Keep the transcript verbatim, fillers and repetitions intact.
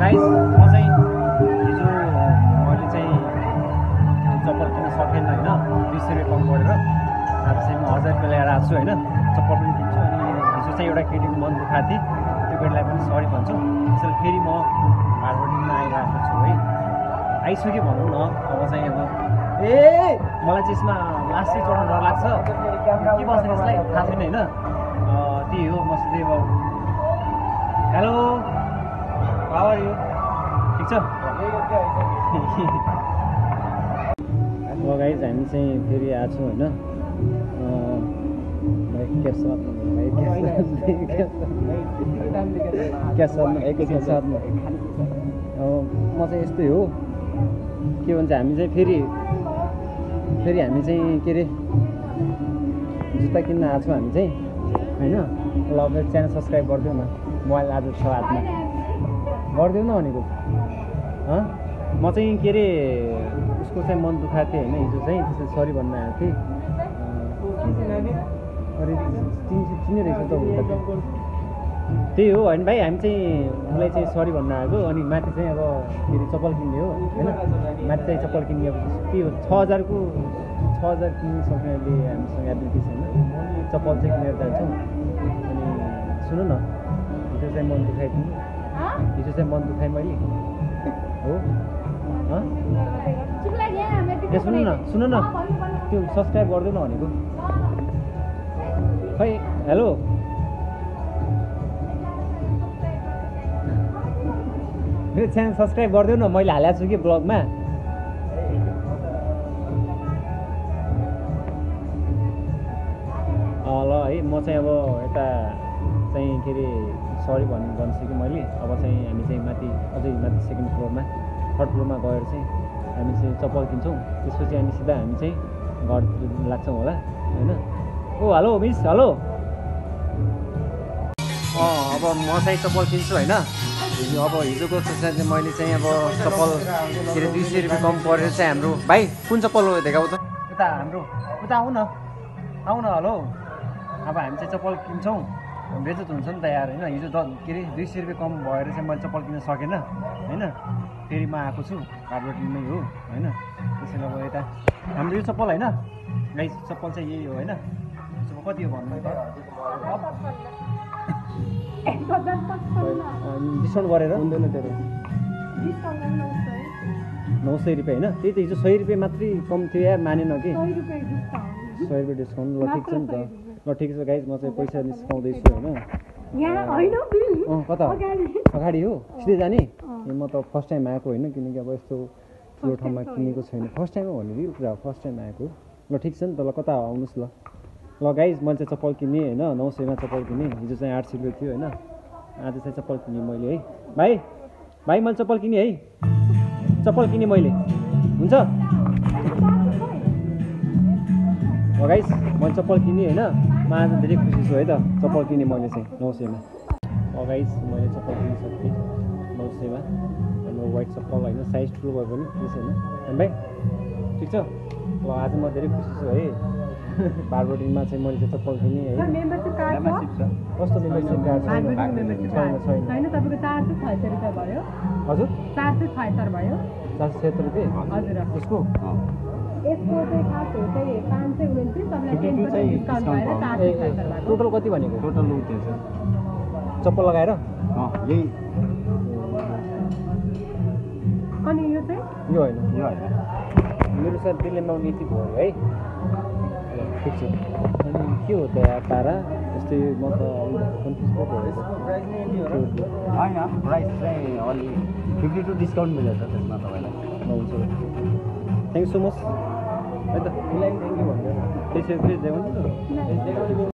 guys म चाहिँ हिजो मैले चाहिँ चप्पल किन्न सकेन होइन दुई सय रुपियाँ कम गरेर आज चाहिँ म हजार रुपियाँ ल्याएर आएको छु होइन चप्पल पनि किन्छु अनि हिजो चाहिँ एउटा केटीको मन दुखाएको थिएँ त्यो केटीलाई पनि सरी भन्छु त्यसैले फेरि म मार्केटिङमा आइरहेको छु है आइसक्यो भनौँ न अब चाहिँ अब ए मलाई चाहिँ यसमा लास्ट चाहिँ चढ्न डर लाग्छ के बस्ने यसलाई थाहा छैन होइन त्यही हो म सिधै अब हेलो हाउ आर यु ठिक छ ल गाइज हामी चाहिँ फेरि आएको छौँ होइन एकैछिन साथमा म चाहिँ यस्तै हो के भन्छ हामी चाहिँ फेरि फेरि हामी चाहिँ के अरे जुत्ता किन्न आएको छौँ हामी चाहिँ होइन ल मेरो च्यानल सब्सक्राइब गरिदेऊ न मोबाइल आज छ हातमा गरिदेऊ न भनेको म चाहिँ के अरे उसको चाहिँ मन दुखाएको थिएँ होइन हिजो चाहिँ त्यसरी सरी भन्न आएको थिएँ अरे चिन् चिने रहेछ त त्यही हो होइन भाइ हामी चाहिँ उसलाई चाहिँ सरी भन्न आएको अनि माथि चाहिँ अब के अरे चप्पल किन्ने हो होइन माथि चाहिँ चप्पल किन्ने अब के हो छ हजारको छ हजार किनिसक्नेले हामीसँग एबिलिटी छैन चप्पल चाहिँ किनेर जान्छौँ अनि सुन्नु न हिजो चाहिँ मन दुखाइदिनु हिजो चाहिँ मन दुखाएँ मैले हो ए सुन्नु न सुन्नु न त्यो सब्सक्राइब गरिदेऊ न भनेको खै हेलो मेरो च्यानल सब्सक्राइब गरिदेऊ न मैले हालेको छु कि ब्लगमा ल है म चाहिँ अब यता चाहिँ के अरे सरी भन् भनिसकेँ मैले अब चाहिँ हामी चाहिँ माथि अझै माथि सेकेन्ड फ्लोरमा थर्ड फ्लोरमा गएर चाहिँ हामी चाहिँ चप्पल किन्छौँ त्यसपछि हामी सिधा हामी चाहिँ घरतिर लाग्छौँ होला होइन ओ हेलो मिस हेलो अँ अब म चाहिँ चप्पल किन्छु होइन हिजो अब हिजोको चाहिँ मैले चाहिँ अब चप्पल के अरे दुई सय रुपियाँ कम परेर चाहिँ हाम्रो भाइ कुन चप्पल हो देखाऊ त उता हाम्रो उता आऊ न आऊ न हेलो अब हामी चाहिँ चप्पल किन्छौँ बेचत हुन्छ नि त यार होइन हिजो द के अरे दुई सय रुपियाँ कम भएर चाहिँ मैले चप्पल किन्न सकेन होइन फेरि म आएको छु बाटोमै हो होइन त्यसैले अब यता हाम्रो यो चप्पल होइन गाई चप्पल चाहिँ यही हो होइन चप्पल कति हो भन्नु डिस्काउन्ट गरेर हुँदैन त्यो नौ सय रुपियाँ होइन त्यही त हिजो सय रुपियाँ मात्रै कम थियो यार मानेन कि सय रुपियाँ डिस्काउन्ट ल ठिक छ नि त ल ठिक छ गाइज म चाहिँ पैसा निस्काउँदैछु होइन कता अगाडि हो सिधै जाने ए म त फर्स्ट टाइम आएको होइन किनकि अब यस्तो ठुलो ठाउँमा किनेको छैन फर्स्ट टाइम हो भने रियल कुरा फर्स्ट टाइम आएको ल ठिक छ नि त ल कता आउनुहोस् ल ल गाइज मैले चाहिँ चप्पल किनेँ होइन नौ सयमा चप्पल किनेँ हिजो चाहिँ आठ सय रुपियाँ थियो होइन आज चाहिँ चप्पल किनेँ मैले है भाइ भाइ मैले चप्पल किनेँ है चप्पल किनेँ मैले हुन्छ ल गाइज मैले चप्पल किनेँ होइन म आज धेरै खुसी छु है त चप्पल किनेँ मैले चाहिँ नौ सयमा ल गाइज मैले चप्पल किनिसकेँ नौ सयमा हाम्रो वाइट चप्पल होइन साइज ठुलो भयो भने के छैन भाइ ठिक छ ल आज म धेरै खुसी छु है बारबोटिङमा चाहिँ मैले चाहिँ चप्पल किनेँ है कस्तो मेम्बरसिप कार्ड छैन छैन तपाईँको चार सय छयत्तर रुपियाँ भयो हजुर चार सय छयत्तर भयो चार सय छयत्तर रुपियाँ हजुर उसको यसको चाहिँ खास हो चाहिँ पाँच सय उन्तिस तपाईँलाई डिस्काउन्ट भएर चार सय छयत्तर भएको टोटल कति भनेको टोटल उन्तिस चप्पल लगाएर यही अनि यो चाहिँ यो होइन यो होइन मेरो साथ दिल्लीमा नीति भयो है ठिक छ अनि के हो त यार तारा यस्तै म त कन्फ्युज पो भएको होइन प्राइस चाहिँ अलि फिफ्टी टू डिस्काउन्ट मिलेछ त्यसमा तपाईँलाई हुन्छ थ्याङ्क यू सो मच है त थ्याङ्क यू भनेर प्लिज प्लिज